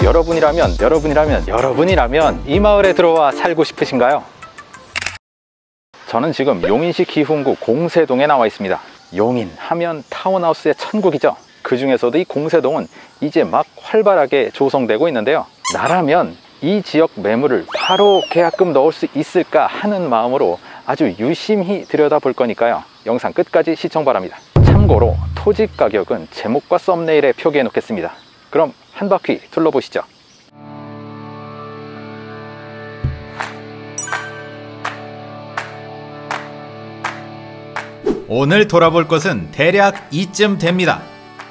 여러분이라면 이 마을에 들어와 살고 싶으신가요? 저는 지금 용인시 기흥구 공세동에 나와 있습니다. 용인 하면 타운하우스의 천국이죠. 그 중에서도 이 공세동은 이제 막 활발하게 조성되고 있는데요. 나라면 이 지역 매물을 바로 계약금 넣을 수 있을까 하는 마음으로 아주 유심히 들여다볼 거니까요. 영상 끝까지 시청 바랍니다. 참고로 토지 가격은 제목과 썸네일에 표기해 놓겠습니다. 그럼 한 바퀴 둘러보시죠. 오늘 돌아볼 곳은 대략 이쯤 됩니다.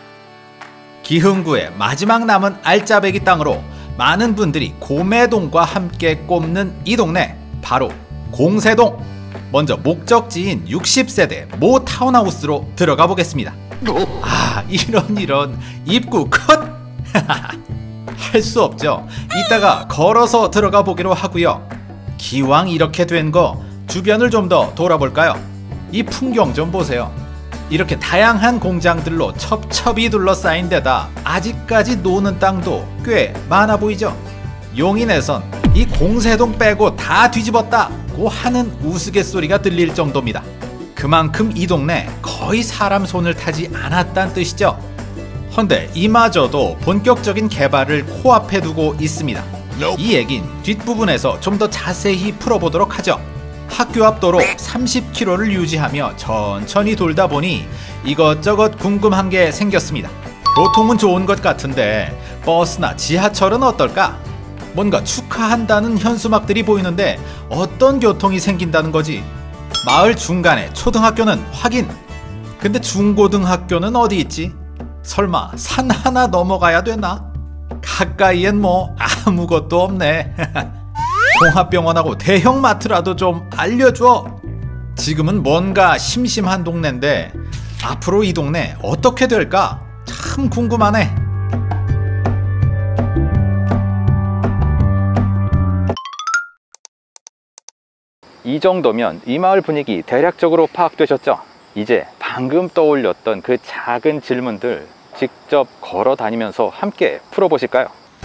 기흥구의 마지막 남은 알짜배기 땅으로 많은 분들이 고매동과 함께 꼽는 이 동네, 바로 공세동. 먼저 목적지인 60세대 모 타운하우스로 들어가 보겠습니다. 아, 이런 입구 컷! 할 수 없죠. 이따가 걸어서 들어가 보기로 하고요. 기왕 이렇게 된 거 주변을 좀 더 돌아볼까요? 이 풍경 좀 보세요. 이렇게 다양한 공장들로 첩첩이 둘러싸인 데다 아직까지 노는 땅도 꽤 많아 보이죠? 용인에선 이 공세동 빼고 다 뒤집었다고 하는 우스갯소리가 들릴 정도입니다. 그만큼 이 동네 거의 사람 손을 타지 않았다는 뜻이죠. 헌데 이마저도 본격적인 개발을 코앞에 두고 있습니다. 이 얘긴 뒷부분에서 좀 더 자세히 풀어보도록 하죠. 학교 앞 도로 30km를 유지하며 천천히 돌다 보니 이것저것 궁금한 게 생겼습니다. 교통은 좋은 것 같은데 버스나 지하철은 어떨까? 뭔가 축하한다는 현수막들이 보이는데 어떤 교통이 생긴다는 거지? 마을 중간에 초등학교는 확인! 근데 중고등학교는 어디 있지? 설마 산 하나 넘어가야 되나? 가까이엔 뭐 아무것도 없네. 종합병원하고 대형마트라도 좀 알려줘. 지금은 뭔가 심심한 동네인데 앞으로 이 동네 어떻게 될까? 참 궁금하네. 이 정도면 이 마을 분위기 대략적으로 파악되셨죠? 이제 방금 떠올렸던 그 작은 질문들 직접 걸어 다니면서 함께 풀어보실까요?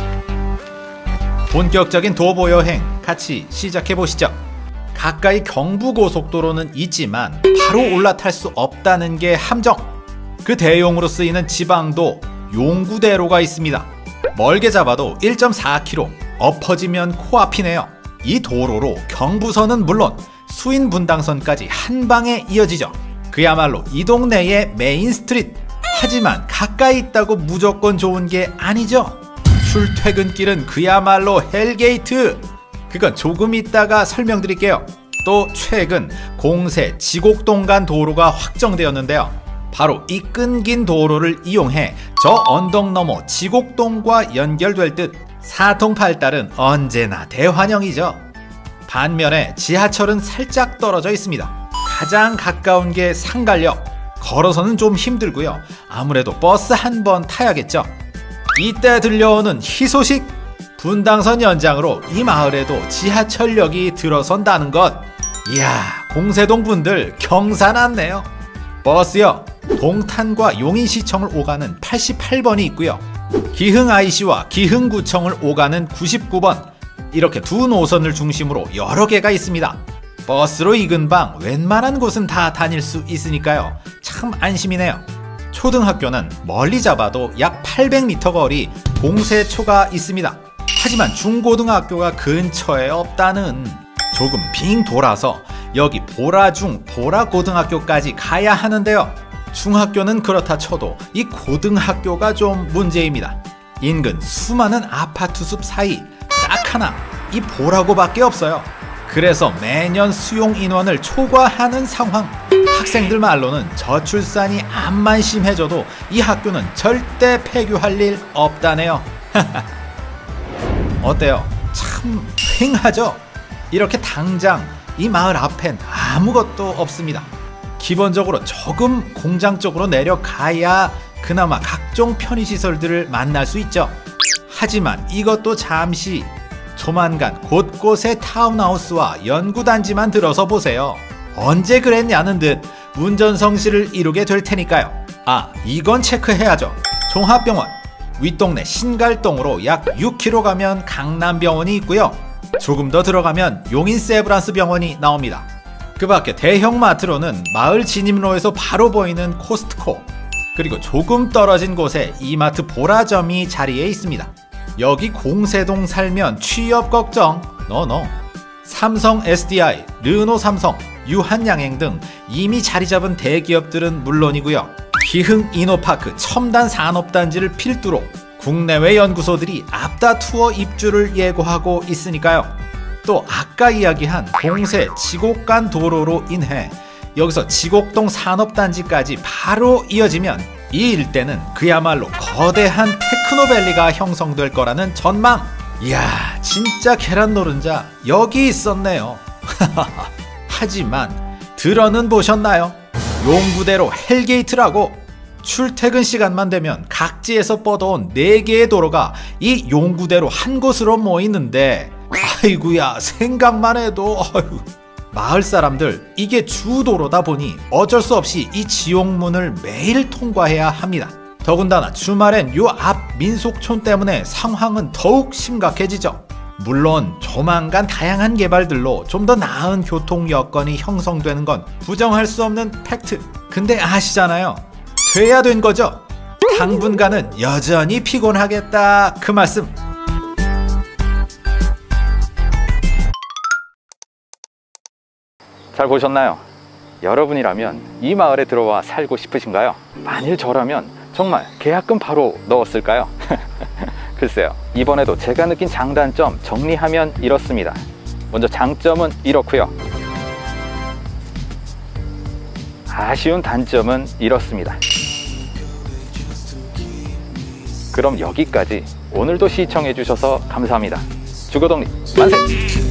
본격적인 도보 여행 같이 시작해 보시죠. 가까이 경부고속도로는 있지만 바로 올라탈 수 없다는 게 함정. 그 대용으로 쓰이는 지방도 용구대로가 있습니다. 멀게 잡아도 1.4km, 엎어지면 코앞이네요. 이 도로로 경부선은 물론 수인분당선까지 한 방에 이어지죠. 그야말로 이 동네의 메인 스트릿. 하지만 가까이 있다고 무조건 좋은 게 아니죠. 출퇴근길은 그야말로 헬게이트. 그건 조금 있다가 설명드릴게요. 또 최근 공세 지곡동 간 도로가 확정되었는데요. 바로 이 끊긴 도로를 이용해 저 언덕 너머 지곡동과 연결될 듯 사통팔달은 언제나 대환영이죠. 반면에 지하철은 살짝 떨어져 있습니다. 가장 가까운 게 상갈역. 걸어서는 좀 힘들고요. 아무래도 버스 한 번 타야겠죠. 이때 들려오는 희소식! 분당선 연장으로 이 마을에도 지하철역이 들어선다는 것. 이야, 공세동 분들 경사났네요. 버스요, 동탄과 용인시청을 오가는 88번이 있고요. 기흥IC와 기흥구청을 오가는 99번. 이렇게 두 노선을 중심으로 여러 개가 있습니다. 버스로 이 근방 웬만한 곳은 다 다닐 수 있으니까요. 참 안심이네요. 초등학교는 멀리 잡아도 약 800m 거리 공세초가 있습니다. 하지만 중고등학교가 근처에 없다는. 조금 빙 돌아서 여기 보라중, 보라고등학교까지 가야 하는데요. 중학교는 그렇다 쳐도 이 고등학교가 좀 문제입니다. 인근 수많은 아파트 숲 사이 딱 하나 이 보라고밖에 없어요. 그래서 매년 수용 인원을 초과하는 상황. 학생들 말로는 저출산이 암만 심해져도 이 학교는 절대 폐교할 일 없다네요. 어때요? 참 휑하죠? 이렇게 당장 이 마을 앞엔 아무것도 없습니다. 기본적으로 조금 공장 쪽으로 내려가야 그나마 각종 편의시설들을 만날 수 있죠. 하지만 이것도 잠시. 조만간 곳곳에 타운하우스와 연구단지만 들어서 보세요. 언제 그랬냐는 듯 운전성시를 이루게 될 테니까요. 아, 이건 체크해야죠. 종합병원. 윗동네 신갈동으로 약 6km 가면 강남병원이 있고요. 조금 더 들어가면 용인 세브란스 병원이 나옵니다. 그 밖에 대형마트로는 마을 진입로에서 바로 보이는 코스트코, 그리고 조금 떨어진 곳에 이마트 보라점이 자리에 있습니다. 여기 공세동 살면 취업 걱정 노노. 삼성 SDI, 르노 삼성, 유한양행 등 이미 자리 잡은 대기업들은 물론이고요. 기흥 이노파크 첨단 산업단지를 필두로 국내외 연구소들이 앞다투어 입주를 예고하고 있으니까요. 또 아까 이야기한 공세 지곡간 도로로 인해 여기서 지곡동 산업단지까지 바로 이어지면 이 일대는 그야말로 거대한 테크노밸리가 형성될 거라는 전망. 이야, 진짜 계란 노른자 여기 있었네요. 하지만 들어는 보셨나요? 용구대로 헬게이트라고 출퇴근 시간만 되면 각지에서 뻗어온 4개의 도로가 이 용구대로 한 곳으로 모이는데, 아이구야, 생각만 해도 어휴. 마을 사람들 이게 주도로다 보니 어쩔 수 없이 이 지옥문을 매일 통과해야 합니다. 더군다나 주말엔 요 앞 민속촌 때문에 상황은 더욱 심각해지죠. 물론 조만간 다양한 개발들로 좀 더 나은 교통 여건이 형성되는 건 부정할 수 없는 팩트. 근데 아시잖아요, 돼야 된 거죠. 당분간은 여전히 피곤하겠다 그 말씀. 잘 보셨나요? 여러분이라면 이 마을에 들어와 살고 싶으신가요? 만일 저라면 정말 계약금 바로 넣었을까요? 글쎄요, 이번에도 제가 느낀 장단점 정리하면 이렇습니다. 먼저 장점은 이렇고요. 아쉬운 단점은 이렇습니다. 그럼 여기까지. 오늘도 시청해 주셔서 감사합니다. 주거독립 만세!